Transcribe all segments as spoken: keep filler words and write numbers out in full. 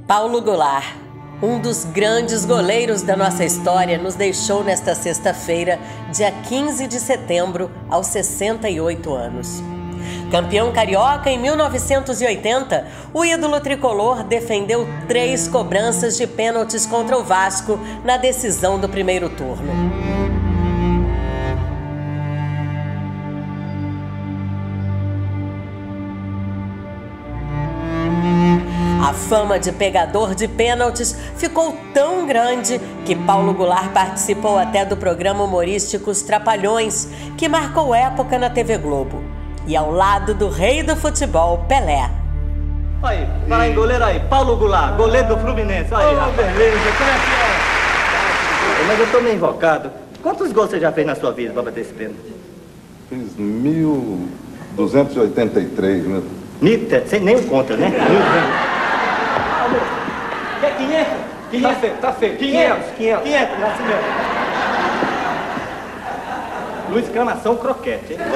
Paulo Goulart, um dos grandes goleiros da nossa história, nos deixou nesta sexta-feira, dia quinze de setembro, aos sessenta e oito anos. Campeão carioca em mil novecentos e oitenta, o ídolo tricolor defendeu três cobranças de pênaltis contra o Vasco na decisão do primeiro turno. A fama de pegador de pênaltis ficou tão grande que Paulo Goulart participou até do programa humorístico Os Trapalhões, que marcou época na T V Globo. E ao lado do rei do futebol, Pelé. Aí, fala em goleiro aí, Paulo Goulart, goleiro do Fluminense. Aí, oh, beleza, como é que é? Mas eu tô meio invocado. Quantos gols você já fez na sua vida pra bater esse pênalti? Fiz mil duzentos e oitenta e três, né? Nita, sem nem o contra, né? Quer quinhentos? quinhentos? Tá feio, tá feio. quinhentos, quinhentos. quinhentos, assim mesmo. Luiz Exclamação Croquete, hein?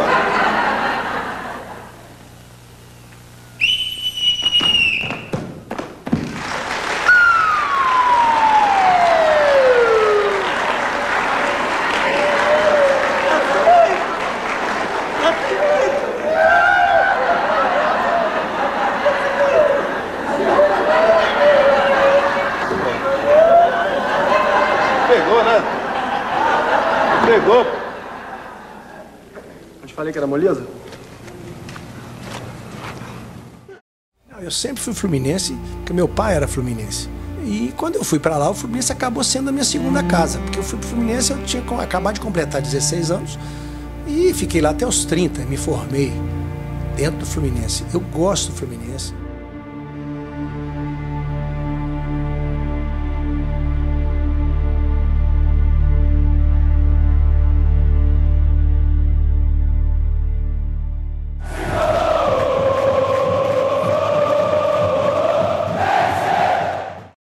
Pegou, né? Pegou. Eu te falei que era moleza? Eu sempre fui fluminense, porque meu pai era fluminense. E quando eu fui para lá, o Fluminense acabou sendo a minha segunda casa. Porque eu fui pro Fluminense, eu tinha acabado de completar dezesseis anos e fiquei lá até os trinta, me formei dentro do Fluminense. Eu gosto do Fluminense.